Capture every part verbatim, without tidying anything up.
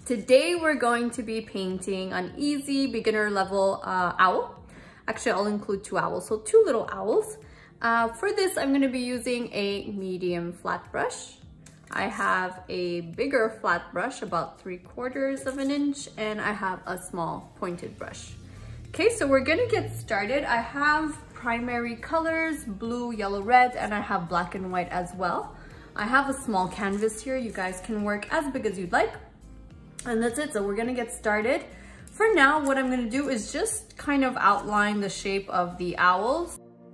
Today we're going to be painting an easy beginner level uh, owl. Actually, I'll include two owls, so two little owls. Uh, for this, I'm going to be using a medium flat brush. I have a bigger flat brush, about three quarters of an inch, and I have a small pointed brush. Okay, so we're gonna get started. I have primary colors, blue, yellow, red, and I have black and white as well. I have a small canvas here. You guys can work as big as you'd like. And that's it, so we're gonna get started. For now, what I'm gonna do is just kind of outline the shape of the owls.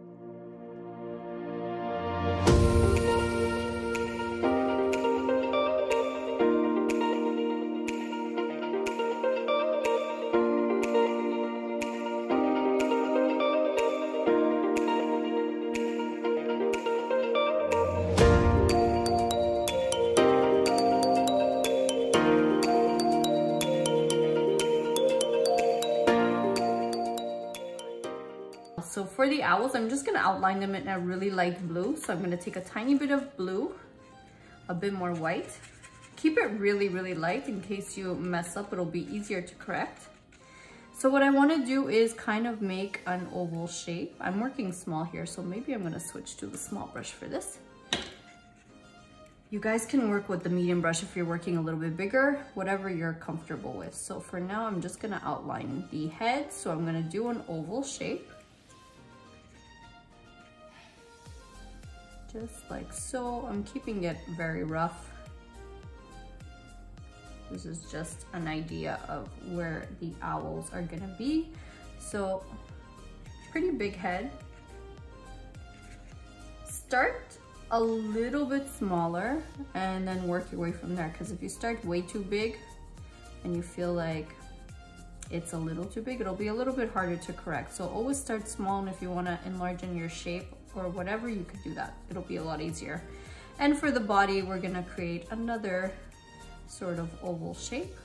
So for the owls, I'm just gonna outline them in a really light blue. So I'm gonna take a tiny bit of blue, a bit more white. Keep it really, really light in case you mess up, it'll be easier to correct. So what I wanna do is kind of make an oval shape. I'm working small here, so maybe I'm gonna switch to the small brush for this. You guys can work with the medium brush if you're working a little bit bigger, whatever you're comfortable with. So for now, I'm just gonna outline the head. So I'm gonna do an oval shape. Just like so. I'm keeping it very rough. This is just an idea of where the owls are gonna be. So pretty big head. Start a little bit smaller and then work your way from there, because if you start way too big and you feel like it's a little too big, it'll be a little bit harder to correct. So always start small, and if you want to enlarge in your shape or whatever, you could do that. It'll be a lot easier. And for the body, we're gonna create another sort of oval shape.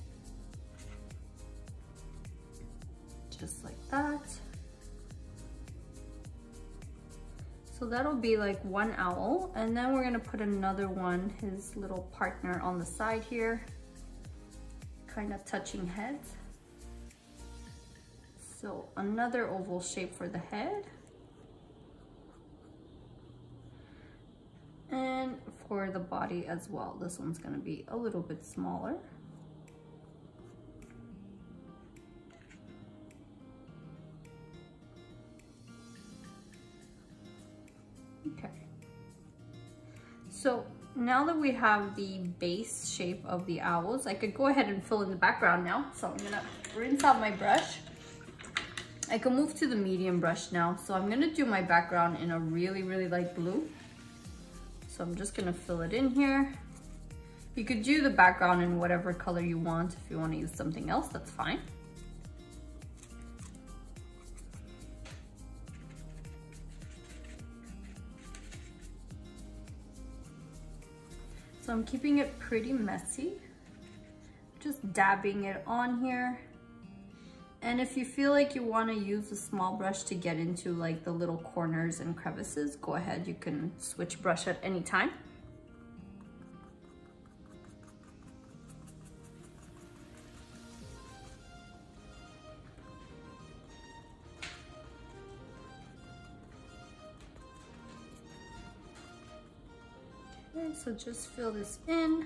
Just like that. So that'll be like one owl, and then we're gonna put another one, his little partner, on the side here, kind of touching heads. So another oval shape for the head. And for the body as well, this one's gonna be a little bit smaller. Okay. So now that we have the base shape of the owls, I could go ahead and fill in the background now. So I'm gonna rinse out my brush. I can move to the medium brush now. So I'm gonna do my background in a really, really light blue. So I'm just gonna fill it in here. You could do the background in whatever color you want. If you wanna use something else, that's fine. So I'm keeping it pretty messy. Just dabbing it on here. And if you feel like you want to use a small brush to get into like the little corners and crevices, go ahead, you can switch brush at any time. Okay, so just fill this in.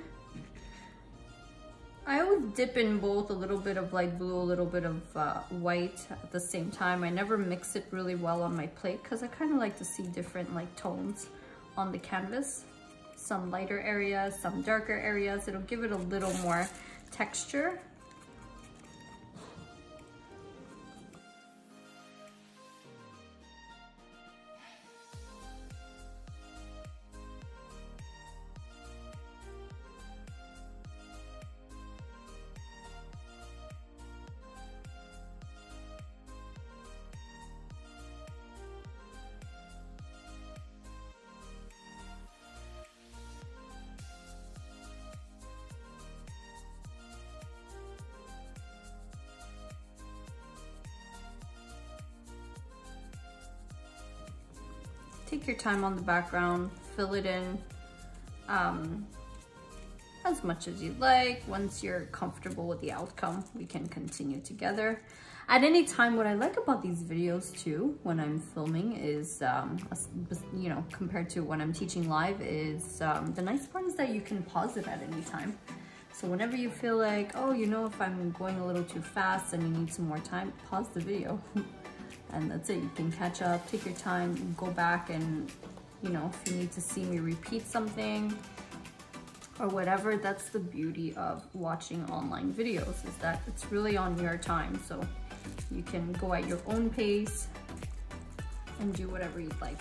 I always dip in both a little bit of light blue, a little bit of uh, white at the same time. I never mix it really well on my plate because I kind of like to see different like tones on the canvas. Some lighter areas, some darker areas. It'll give it a little more texture. Take your time on the background, fill it in. Um, as much as you'd like. Once you're comfortable with the outcome, we can continue together. At any time, what I like about these videos too, when I'm filming is, um, you know, compared to when I'm teaching live is, um, the nice part is that you can pause it at any time. So whenever you feel like, oh, you know, if I'm going a little too fast and you need some more time, pause the video. And that's it, you can catch up, take your time, go back and, you know, if you need to see me repeat something or whatever, that's the beauty of watching online videos, is that it's really on your time. So you can go at your own pace and do whatever you'd like.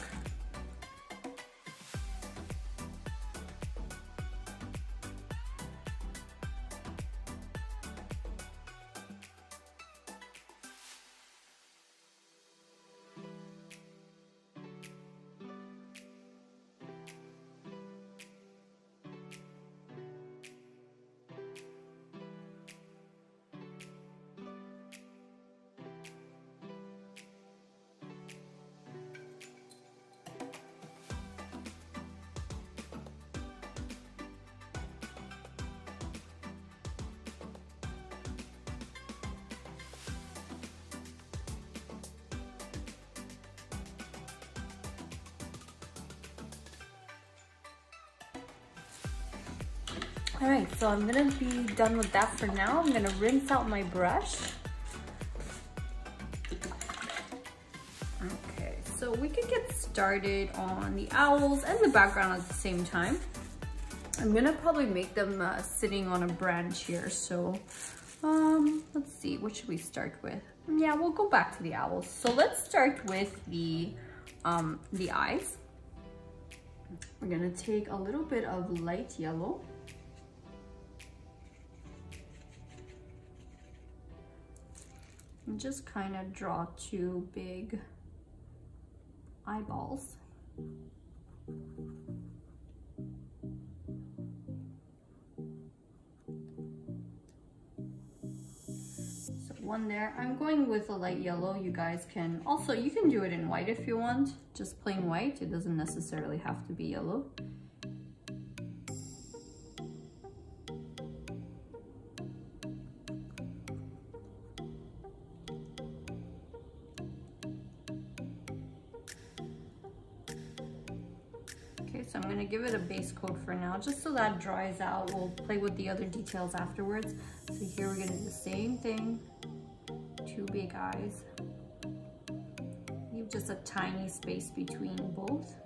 All right, so I'm gonna be done with that for now. I'm gonna rinse out my brush. Okay, so we can get started on the owls and the background at the same time. I'm gonna probably make them uh, sitting on a branch here. So um, let's see, what should we start with? Yeah, we'll go back to the owls. So let's start with the, um, the eyes. We're gonna take a little bit of light yellow. And just kind of draw two big eyeballs. So one there. I'm going with a light yellow. You guys can also, you can do it in white if you want, just plain white. It doesn't necessarily have to be yellow. So I'm gonna give it a base coat for now, just so that dries out. We'll play with the other details afterwards. So here we're gonna do the same thing, two big eyes. Leave just a tiny space between both.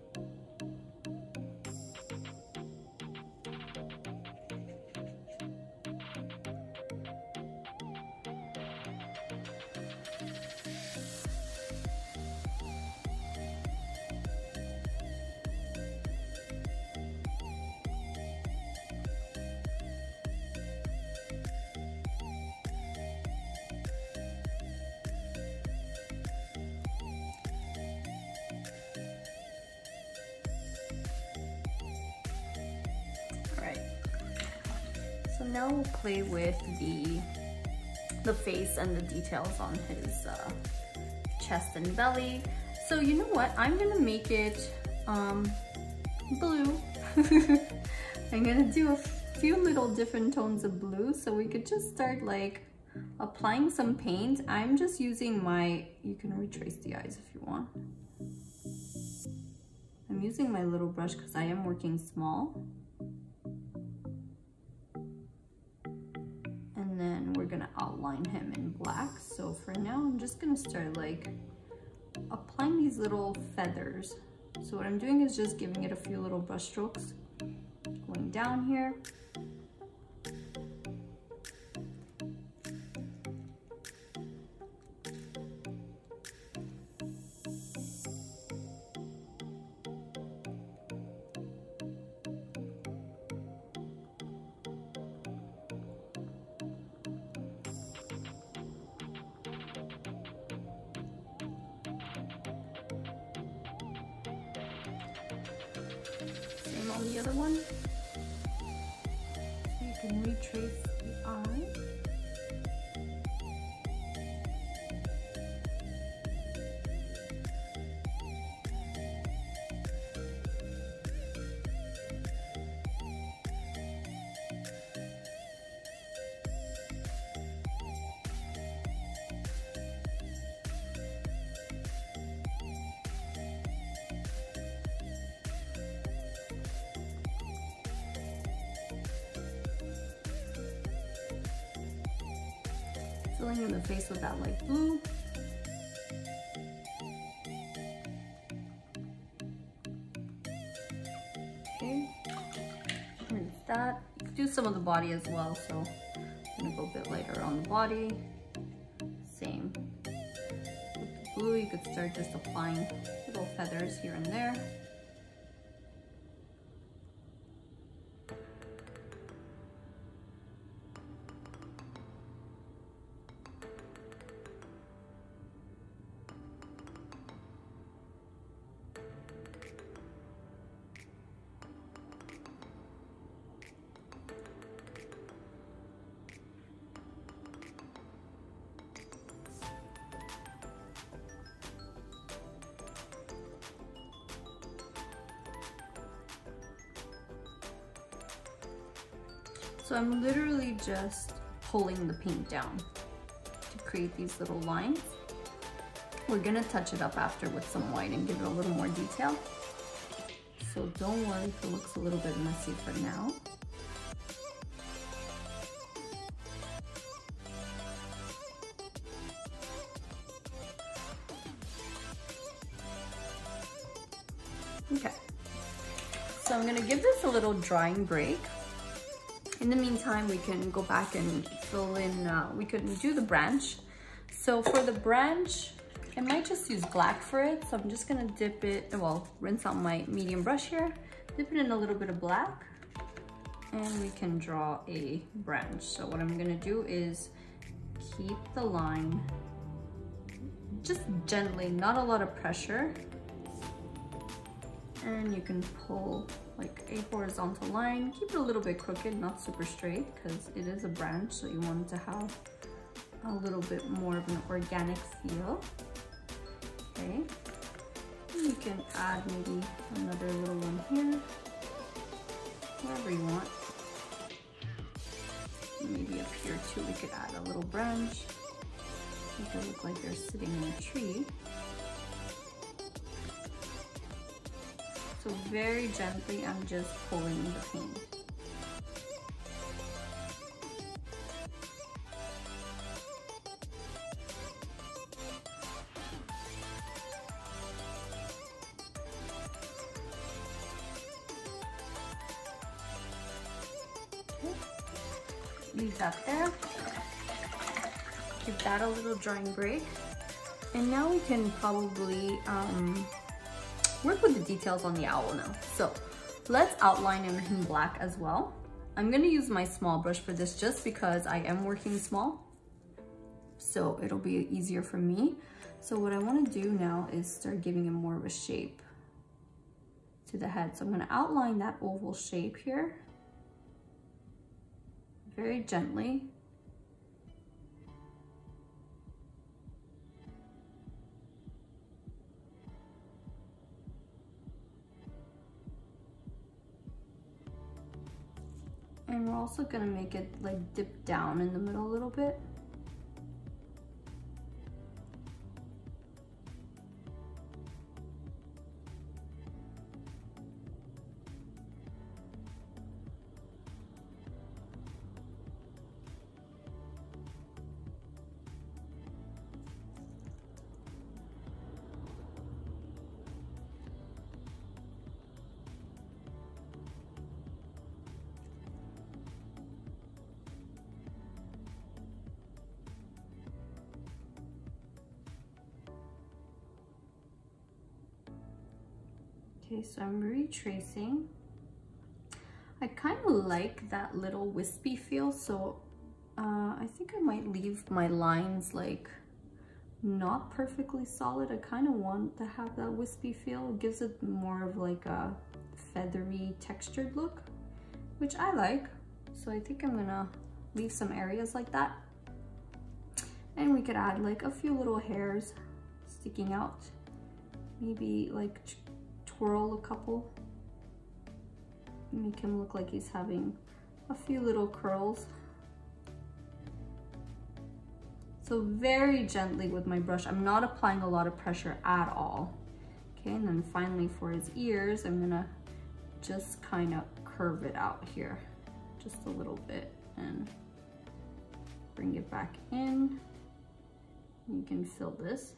So now we'll play with the, the face and the details on his uh, chest and belly. So you know what? I'm gonna make it um, blue. I'm gonna do a few little different tones of blue, so we could just start like applying some paint. I'm just using my, you can retrace the eyes if you want. I'm using my little brush because I am working small. And then we're gonna outline him in black. So for now, I'm just gonna start like applying these little feathers. So what I'm doing is just giving it a few little brush strokes, going down here. On the other one, so you can retrace the eye. filling in the face with that light blue. Okay, rinse that. You can do some of the body as well, so I'm gonna go a bit lighter on the body. Same. With the blue, you could start just applying little feathers here and there. So I'm literally just pulling the paint down to create these little lines. We're gonna touch it up after with some white and give it a little more detail. So don't worry if it looks a little bit messy for now. Okay, so I'm gonna give this a little drying break. In the meantime, we can go back and fill in, uh, we could do the branch. So for the branch, I might just use black for it. So I'm just gonna dip it, well, rinse out my medium brush here, dip it in a little bit of black, and we can draw a branch. So what I'm gonna do is keep the line just gently, not a lot of pressure. And you can pull like a horizontal line, keep it a little bit crooked, not super straight, because it is a branch, so you want it to have a little bit more of an organic feel. Okay, and you can add maybe another little one here, wherever you want. Maybe up here too, we could add a little branch, make it look like they're sitting in a tree. So very gently, I'm just pulling the paint. Okay. Leave that there. Give that a little drying break. And now we can probably, um, work with the details on the owl now. So let's outline him in black as well. I'm gonna use my small brush for this just because I am working small. So it'll be easier for me. So what I wanna do now is start giving him more of a shape to the head. So I'm gonna outline that oval shape here, very gently. And we're also gonna make it like dip down in the middle a little bit. Okay, so I'm retracing. I kind of like that little wispy feel, so uh, I think I might leave my lines like not perfectly solid. I kind of want to have that wispy feel. It gives it more of like a feathery textured look, which I like. So I think I'm gonna leave some areas like that. And we could add like a few little hairs sticking out. Maybe like twirl a couple. Make him look like he's having a few little curls. So very gently with my brush. I'm not applying a lot of pressure at all. Okay, and then finally for his ears, I'm gonna just kind of curve it out here, just a little bit, and bring it back in. You can fill this.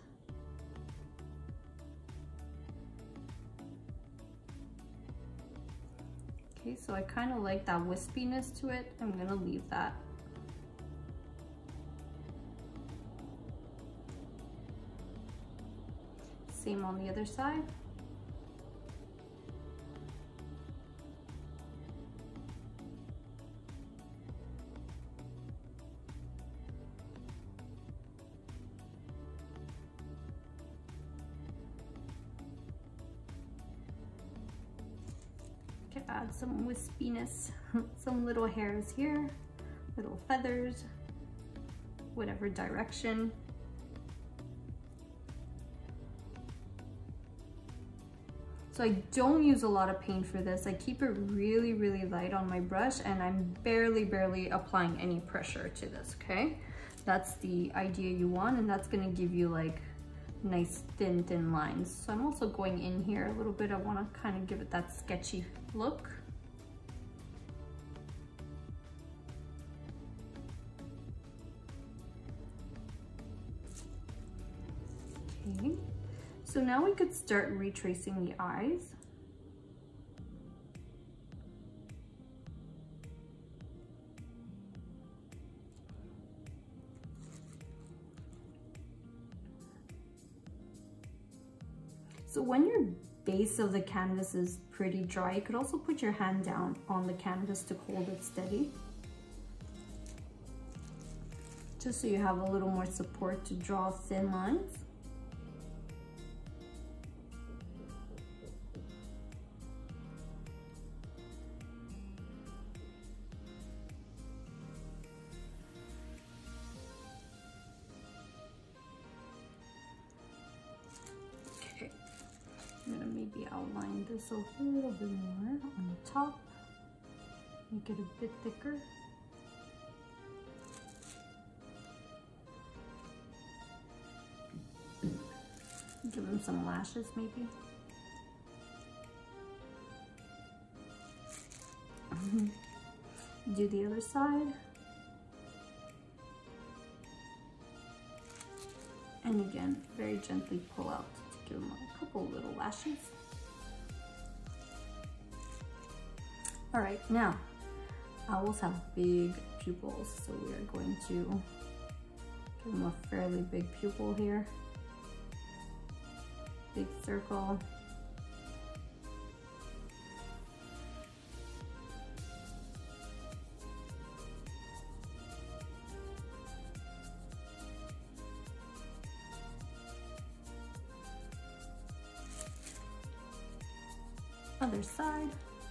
Okay, so I kind of like that wispiness to it. I'm gonna leave that. Same on the other side. Add some wispiness, some little hairs here, little feathers, whatever direction. So I don't use a lot of paint for this. I keep it really, really light on my brush, and I'm barely, barely applying any pressure to this, okay? That's the idea you want, and that's gonna give you like nice thin, thin lines. So I'm also going in here a little bit. I wanna kind of give it that sketchy look. Okay, so now we could start retracing the eyes. So when your base of the canvas is pretty dry, you could also put your hand down on the canvas to hold it steady. Just so you have a little more support to draw thin lines. I'm gonna maybe outline this a little bit more on the top, make it a bit thicker. Give him some lashes maybe. Do the other side. And again, very gently pull out to give him a couple little lashes. All right, now, owls have big pupils, so we are going to give them a fairly big pupil here. Big circle. Other side.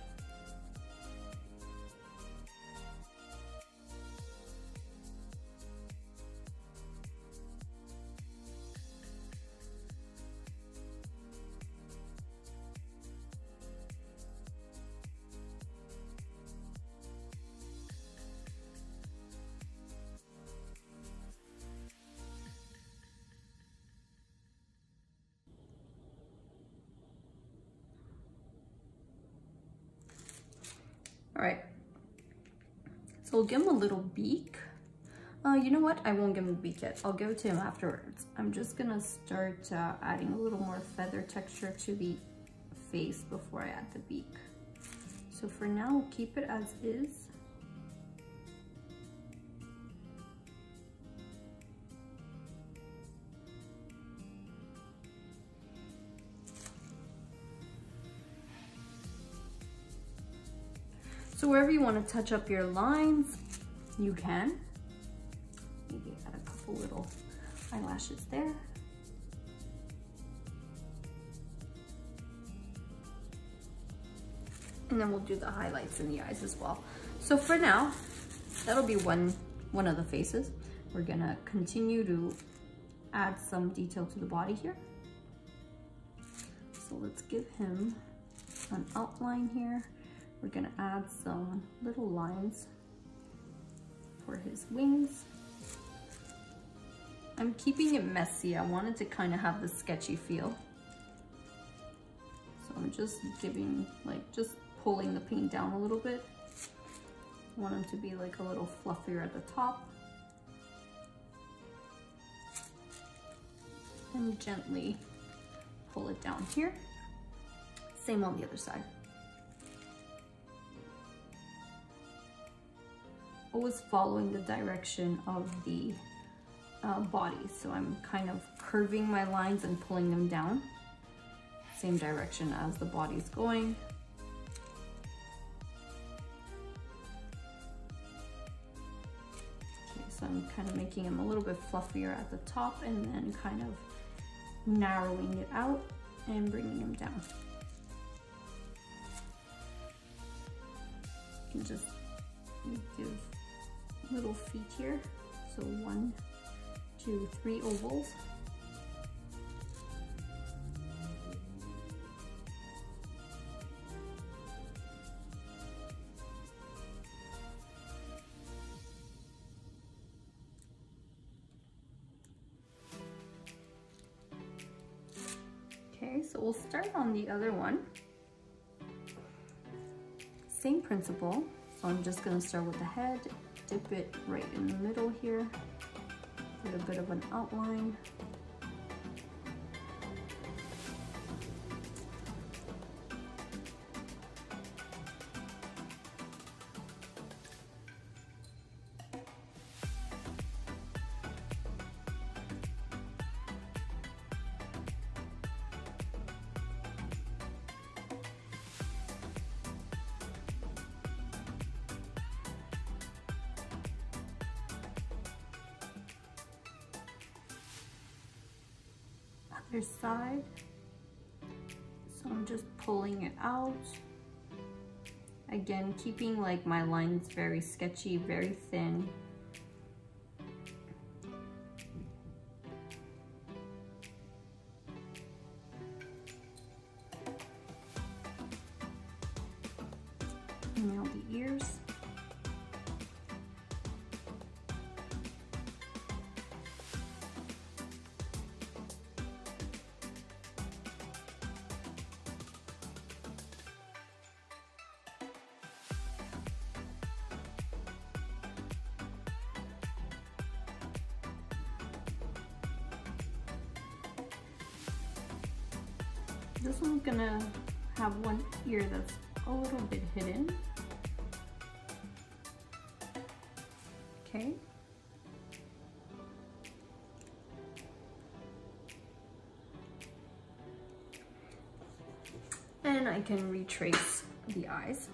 All right, so we'll give him a little beak. Uh, you know what? I won't give him a beak yet. I'll give it to him afterwards. I'm just gonna start uh, adding a little more feather texture to the face before I add the beak. So for now, we'll keep it as is. So wherever you want to touch up your lines, you can. Maybe add a couple little eyelashes there. And then we'll do the highlights in the eyes as well. So for now, that'll be one, one of the faces. We're gonna continue to add some detail to the body here. So let's give him an outline here. We're gonna add some little lines for his wings. I'm keeping it messy. I wanted to kind of have the sketchy feel. So I'm just giving, like, just pulling the paint down a little bit. I want him to be like a little fluffier at the top. and gently pull it down here. Same on the other side. Always following the direction of the uh, body. So I'm kind of curving my lines and pulling them down. Same direction as the body's going. Okay, so I'm kind of making them a little bit fluffier at the top and then kind of narrowing it out and bringing them down. You can just give little feet here. So one, two, three ovals. Okay, so we'll start on the other one. Same principle. So I'm just gonna start with the head, dip it right in the middle here, get a bit of an outline. Other side. So I'm just pulling it out. Again, keeping like my lines very sketchy, very thin. And now the ears. This one's gonna have one ear that's a little bit hidden. Okay. And I can retrace the eyes.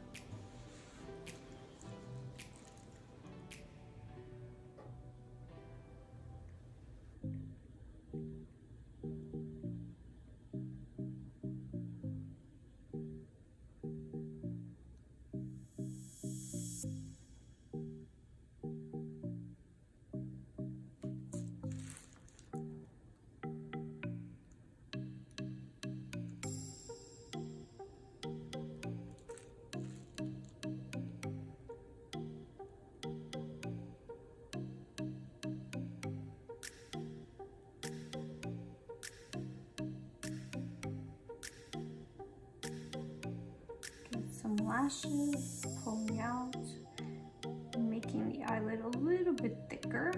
Some lashes, pulling out, making the eyelid a little bit thicker.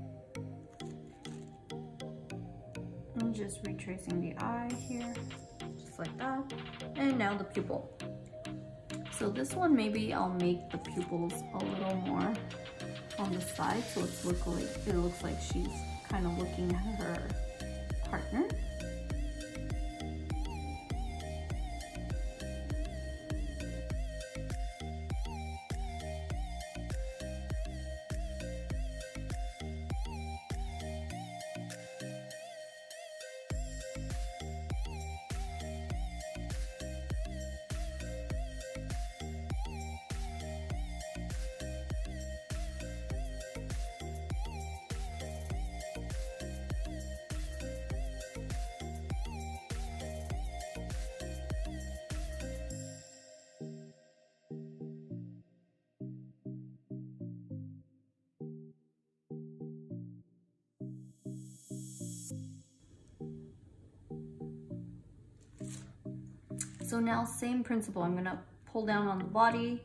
And just retracing the eye here, just like that. And now the pupil. So this one, maybe I'll make the pupils a little more on the side, so it's look like, it looks like she's kind of looking at her partner. So now same principle, I'm gonna pull down on the body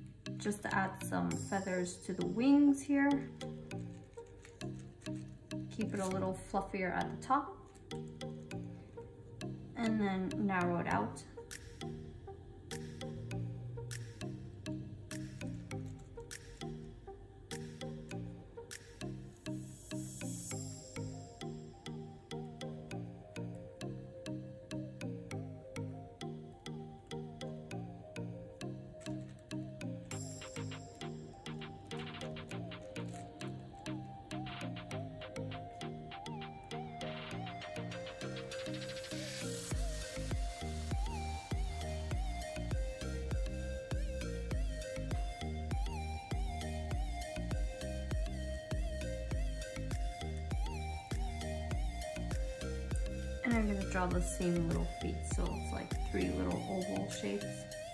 just to add some feathers to the wings here. keep it a little fluffier at the top. And then narrow it out. And I'm gonna draw the same little feet, so it's like three little oval shapes.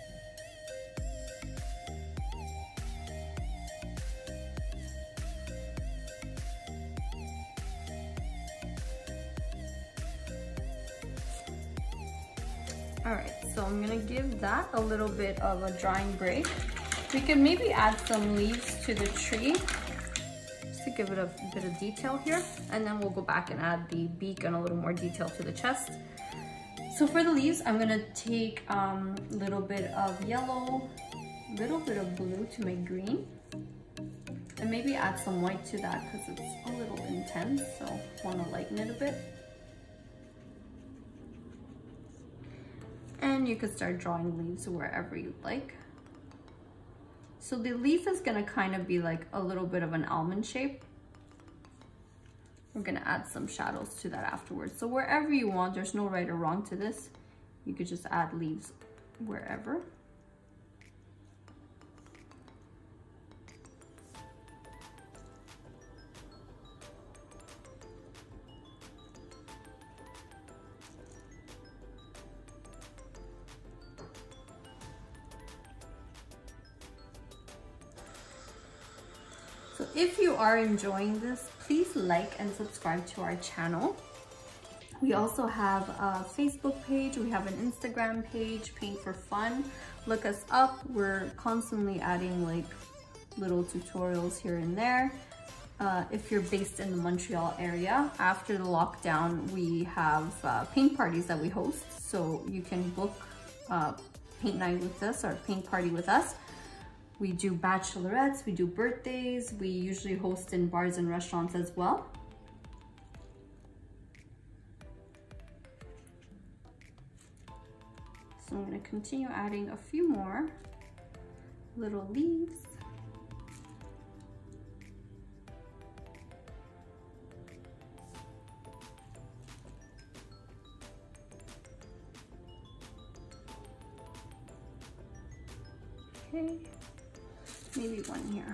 All right, so I'm gonna give that a little bit of a drying break. We can maybe add some leaves to the tree just to give it a bit of detail here, and then we'll go back and add the beak and a little more detail to the chest. So for the leaves, I'm gonna take a um, little bit of yellow, a little bit of blue to make green, and maybe add some white to that because it's a little intense, so wanna lighten it a bit. And you could start drawing leaves wherever you like. So the leaf is gonna kind of be like a little bit of an almond shape. We're gonna add some shadows to that afterwards. So wherever you want, there's no right or wrong to this. You could just add leaves wherever. So if you are enjoying this, please like and subscribe to our channel. We also have a Facebook page, we have an Instagram page, Paint for Fun. Look us up. We're constantly adding like little tutorials here and there. Uh, if you're based in the Montreal area, after the lockdown, we have uh, paint parties that we host. So you can book uh, paint night with us or paint party with us. We do bachelorettes, we do birthdays, we usually host in bars and restaurants as well. So I'm going to continue adding a few more little leaves. Okay. Maybe one here.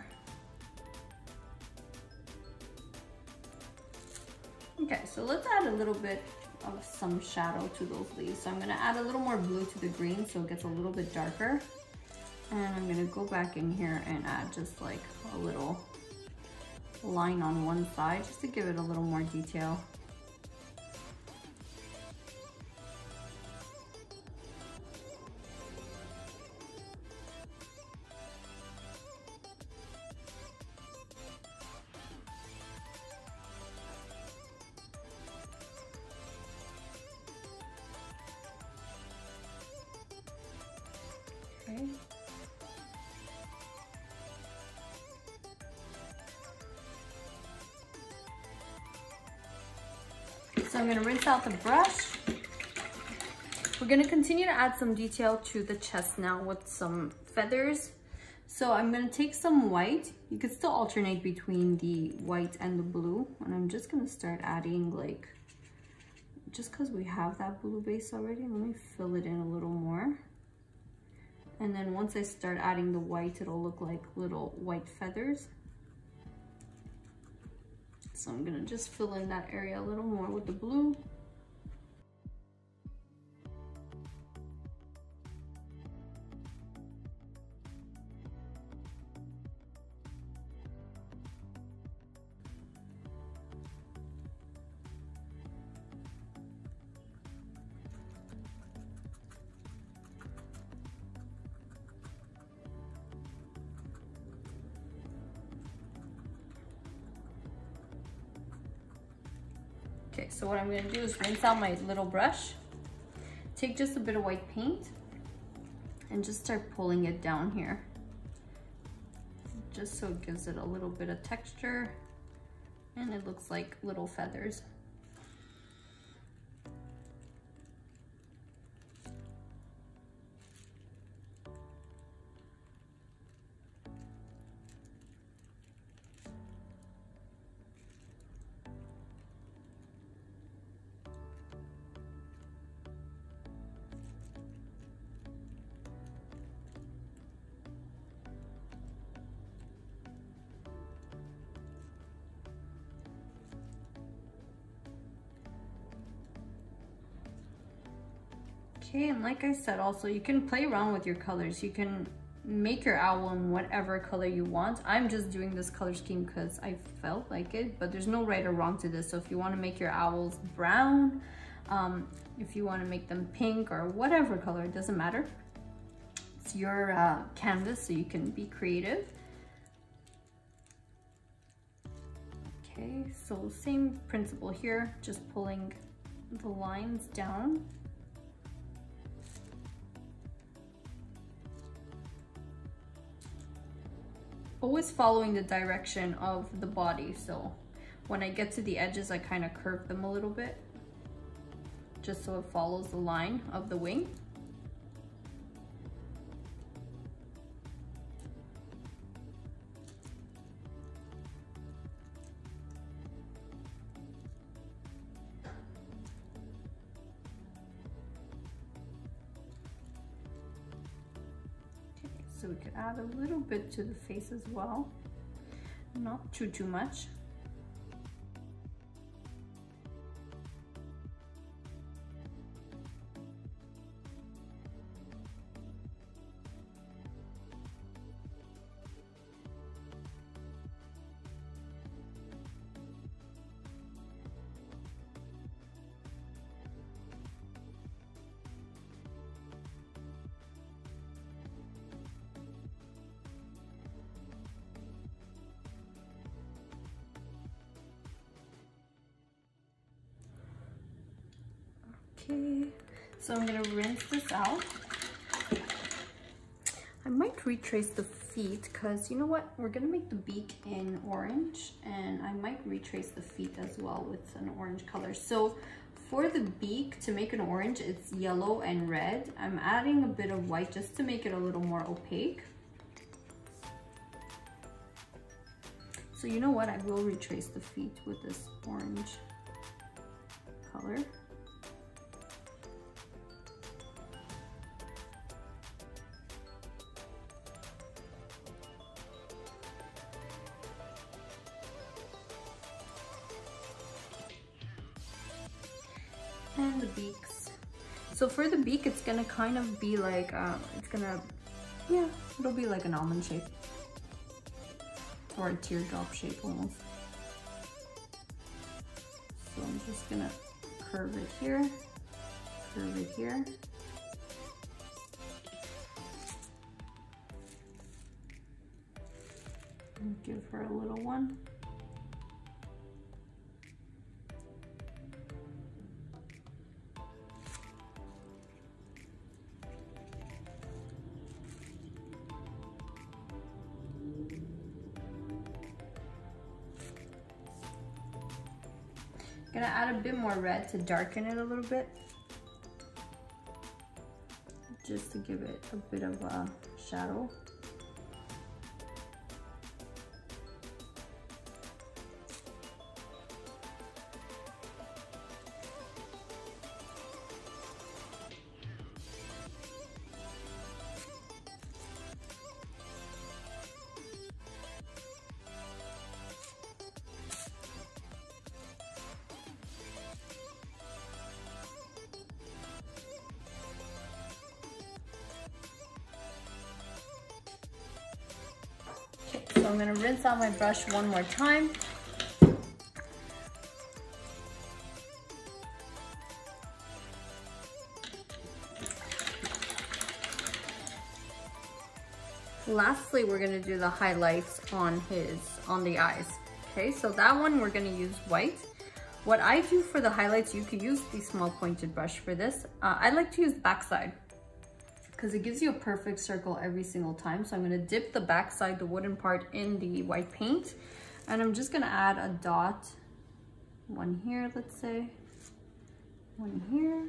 Okay, so let's add a little bit of some shadow to those leaves. So I'm gonna add a little more blue to the green so it gets a little bit darker. And I'm gonna go back in here and add just like a little line on one side just to give it a little more detail. Okay. So I'm going to rinse out the brush. We're going to continue to add some detail to the chest now with some feathers. So I'm going to take some white. You could still alternate between the white and the blue. And I'm just going to start adding like, just because we have that blue base already, let me fill it in a little more. And then once I start adding the white, it'll look like little white feathers. So I'm gonna just fill in that area a little more with the blue. Okay, so what I'm gonna do is rinse out my little brush, take just a bit of white paint, and just start pulling it down here, just so it gives it a little bit of texture and it looks like little feathers. Okay, and like I said, also you can play around with your colors. You can make your owl in whatever color you want. I'm just doing this color scheme because I felt like it, but there's no right or wrong to this. So if you want to make your owls brown, um, if you want to make them pink or whatever color, it doesn't matter. It's your uh, canvas, so you can be creative. Okay, so same principle here, just pulling the lines down. Always following the direction of the body. So when I get to the edges, I kind of curve them a little bit, just so it follows the line of the wing. So we could add a little bit to the face as well, not too, too much. Okay, so I'm gonna rinse this out. I might retrace the feet because you know what? We're gonna make the beak in orange, and I might retrace the feet as well with an orange color. So for the beak, to make an orange, it's yellow and red. I'm adding a bit of white just to make it a little more opaque. So you know what? I will retrace the feet with this orange color. And the beaks. So for the beak, it's gonna kind of be like, um, it's gonna, yeah, it'll be like an almond shape. Or a teardrop shape almost. So I'm just gonna curve it here, curve it here. And give her a little one. Gonna add a bit more red to darken it a little bit, just to give it a bit of a shadow. So I'm gonna rinse out my brush one more time. Lastly, we're gonna do the highlights on his, on the eyes. Okay, so that one we're gonna use white. What I do for the highlights, you could use the small pointed brush for this. Uh, I like to use backside because it gives you a perfect circle every single time. So I'm gonna dip the backside, the wooden part, in the white paint. And I'm just gonna add a dot, one here, let's say, one here.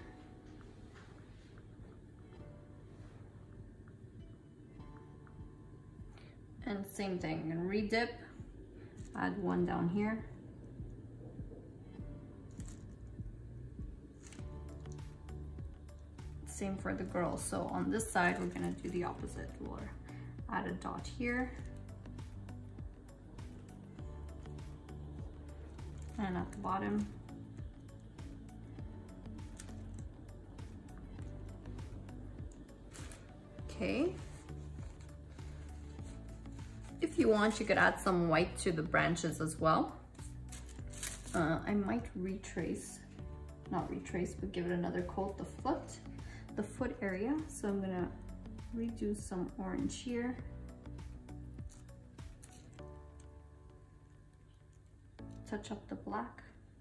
And same thing, I'm gonna re-dip, add one down here. Same for the girls. So on this side, we're gonna do the opposite. We'll add a dot here. And at the bottom. Okay. If you want, you could add some white to the branches as well. Uh, I might retrace, not retrace, but give it another coat, the foot, the foot area. So I'm gonna redo some orange here. Touch up the black.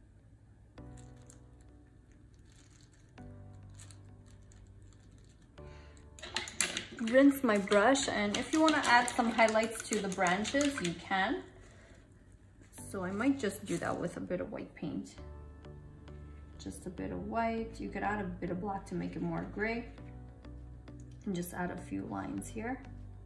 Rinse my brush, and if you want to add some highlights to the branches, you can. So I might just do that with a bit of white paint. Just a bit of white. You could add a bit of black to make it more gray. And just add a few lines here.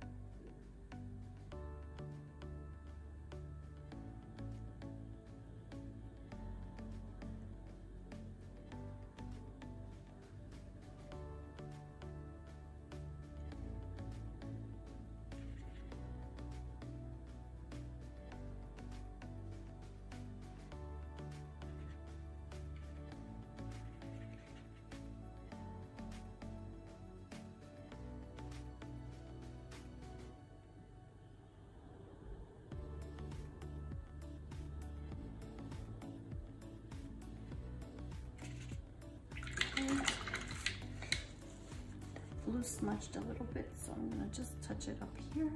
Blue smudged a little bit, so I'm gonna just touch it up here.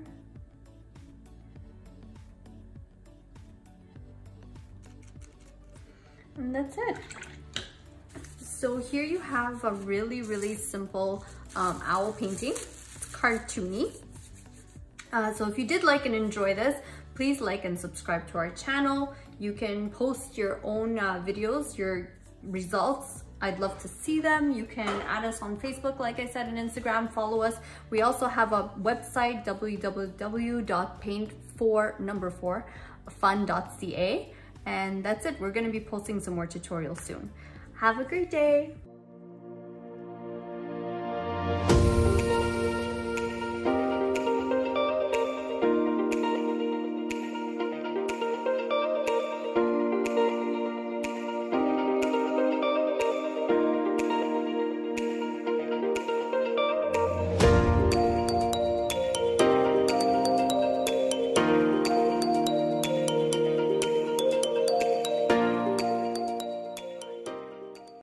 And that's it. So here you have a really, really simple um, owl painting. It's cartoony. Uh, so if you did like and enjoy this, please like and subscribe to our channel. You can post your own uh, videos, your results. I'd love to see them. You can add us on Facebook, like I said, and Instagram, follow us. We also have a website, w w w dot paint four number four fun dot c a. And that's it. We're gonna be posting some more tutorials soon. Have a great day.